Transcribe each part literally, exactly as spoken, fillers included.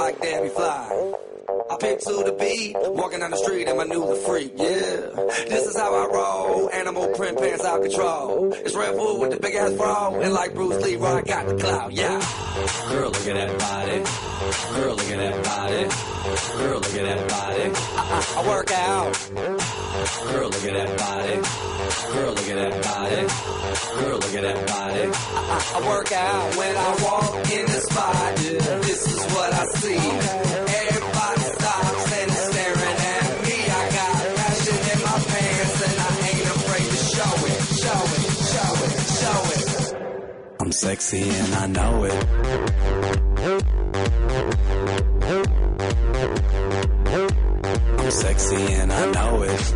like Debbie Fly. I pick to the beat, walking down the street and my new the freak, yeah. This is how I roll, animal print pants out control. It's Red Bull with the big ass bro, and like Bruce Lee, I got the clout, yeah. Girl, look at that body. Girl, look at that body. Girl, look at that body. I, I, I work out. Girl, look at that body. Girl, look at that body. Girl, look at that body. I, I, I work out when I walk in the spot. Yeah, this is what I see. Everybody stops and is staring at me. I got passion in my pants and I ain't afraid to show it, show it, show it, show it. I'm sexy and I know it. I'm sexy and I know it.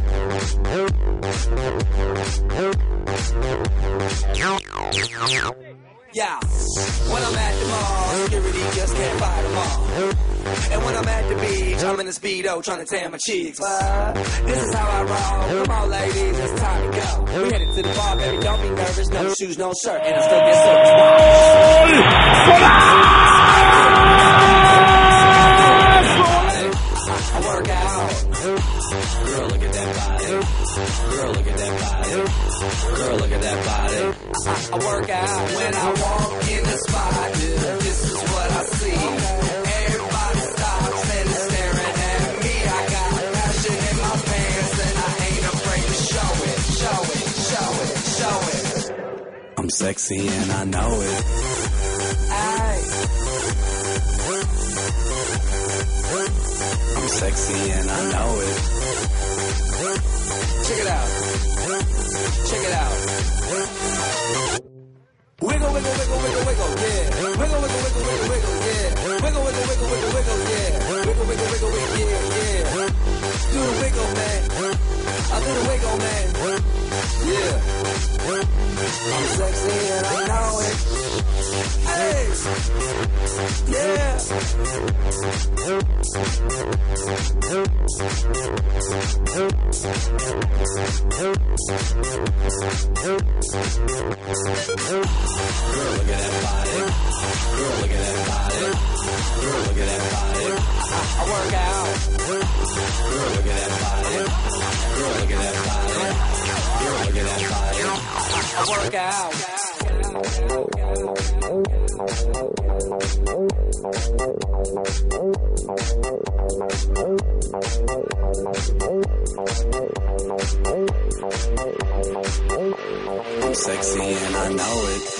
Yeah, when I'm at the mall, security just can't fight them all. And when I'm at the beach, I'm in a Speedo trying to tan my cheeks. But this is how I roll. Come on, ladies, it's time to go. We headed to the bar, baby, don't be nervous. No shoes, no shirt, and I still get service. I work out. Girl, look at that body. Girl, look at that body. Girl, look at that body. I, I work out when I walk in the spot. Yeah, this is what I see. Everybody stops and is staring at me. I got passion in my pants and I ain't afraid to show it, show it, show it, show it. I'm sexy and I know it. Aye. I'm sexy and I know it. Check it out. Check it out. Wiggle, wiggle, wiggle, wiggle, wiggle, yeah. Wiggle, wiggle, wiggle, wiggle, wiggle, yeah. Wiggle, wiggle, wiggle, wiggle, wiggle, yeah. Wiggle, wiggle, wiggle, wiggle, yeah, yeah. Do the wiggle, man. I do the wiggle, man. Yeah. I'm sexy and I know it. Hey. Yeah. Girl, look at that body. Girl, look at that body. Girl, look at that body. I, I work out. Girl, look at that body. Girl, look at that body. Girl, look at that body. I, I work out. I'm sexy and I know it.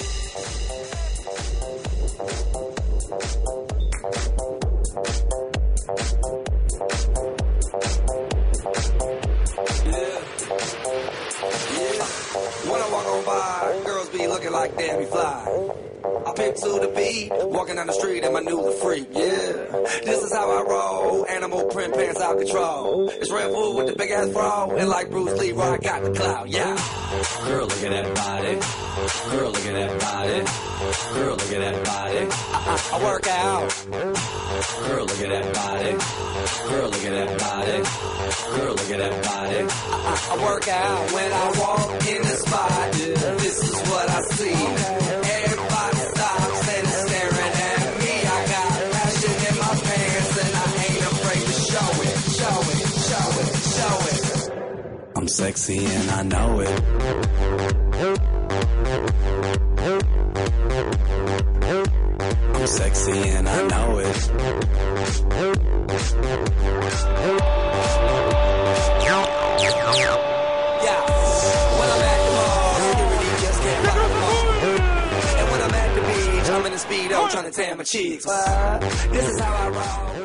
When I walk on by, girls be looking like Debbie Fly. I pick to the beat, walking down the street and my new the freak, yeah. This is how I roll, animal print pants out control. It's Red Bull with the big ass bro, and like Bruce Lee, I got the clout, yeah. Girl, look at that body. Girl, look at that body. Girl, look at that body. I, I, I work out. Girl, look at that body. Girl, look at that body. Girl, look at that body. I, I, I work out when I walk in the spot. Yeah, this is what I see. Everybody stops and is staring at me. I got passion in my pants and I ain't afraid to show it, show it, show it, show it. I'm sexy and I know it. I'm sexy and I know it. Yeah, when I'm at the mall, security just can't fight them all. And when I'm at the beach, I'm in a Speedo trying to tan my cheeks. But this is how I roll.